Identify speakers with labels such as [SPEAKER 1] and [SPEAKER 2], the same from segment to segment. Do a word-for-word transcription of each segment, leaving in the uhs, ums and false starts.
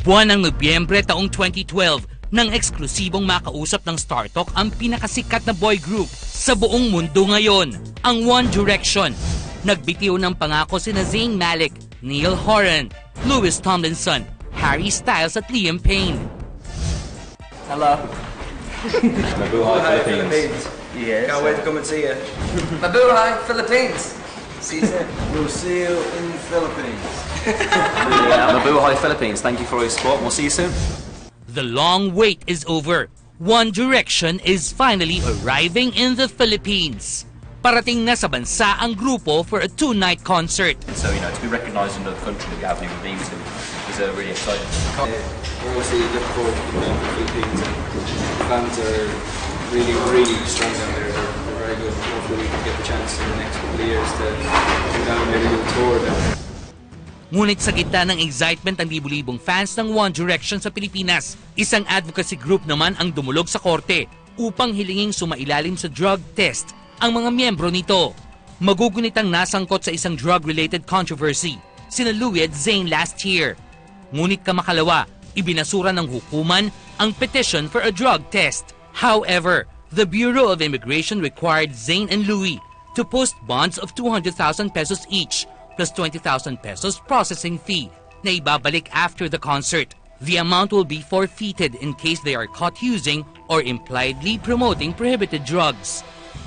[SPEAKER 1] Buwan ng Nobyembre taong twenty twelve, nang eksklusibong makausap ng StarTalk ang pinakasikat na boy group sa buong mundo ngayon, ang One Direction. Nagbitiw ng pangako sina Zayn Malik, Niall Horan, Louis Tomlinson, Harry Styles at Liam Payne.
[SPEAKER 2] Hello.
[SPEAKER 3] Mabuhay, Philippines.
[SPEAKER 2] Yes.
[SPEAKER 3] Can't wait to come and see you.
[SPEAKER 2] Mabuhay, Philippines. See you soon.
[SPEAKER 3] We'll see you in the Philippines.
[SPEAKER 4] Yeah, Mabuhay, Philippines. Thank you for your support. We'll see you soon.
[SPEAKER 1] The long wait is over. One Direction is finally arriving in the Philippines. Parating na sa bansa ang grupo for a two-night concert.
[SPEAKER 4] So, you know, to be recognised in another country that we haven't even been to is uh, really exciting.
[SPEAKER 5] Uh, we're obviously looking forward to being in the Philippines, and the fans are really, really strong down there. They're, they're very good. Hopefully we can get the chance in the next couple of years to come down and maybe do a tour down there.
[SPEAKER 1] Ngunit sa gitna ng excitement ng libu-libong fans ng One Direction sa Pilipinas, isang advocacy group naman ang dumulog sa korte upang hilinging sumailalim sa drug test ang mga miyembro nito. Magugunitang nasangkot sa isang drug-related controversy sina Louis at Zayn last year. Ngunit kamakalawa, ibinasura ng hukuman ang petition for a drug test. However, the Bureau of Immigration required Zayn and Louis to post bonds of two hundred thousand pesos each plus twenty thousand pesos processing fee na ibabalik after the concert. The amount will be forfeited in case they are caught using or impliedly promoting prohibited drugs.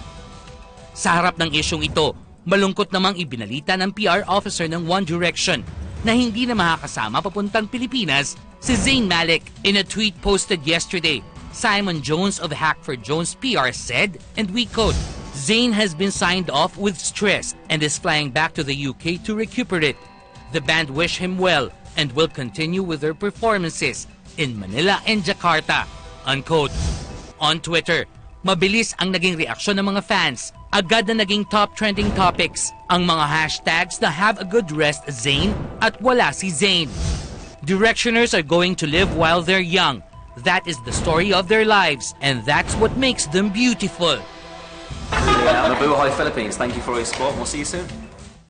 [SPEAKER 1] Sa harap ng isyong ito, malungkot namang ibinalita ng P R officer ng One Direction na hindi na makakasama papuntang Pilipinas si Zayn Malik. In a tweet posted yesterday, Simon Jones of Hackford Jones P R said, and we quote, "Zayn has been signed off with stress and is flying back to the U K to recuperate. The band wish him well and will continue with their performances in Manila and Jakarta." Unquote. On Twitter, mabilis ang naging reaksyon ng mga fans. Agad na naging top trending topics ang mga hashtags na "Have a good rest Zayn" at "Wala si Zayn." Directioners are going to live while they're young. That is the story of their lives, and that's what makes them beautiful.
[SPEAKER 4] Yeah, Mabuhay, Philippines. Thank you for your support. We'll see you soon.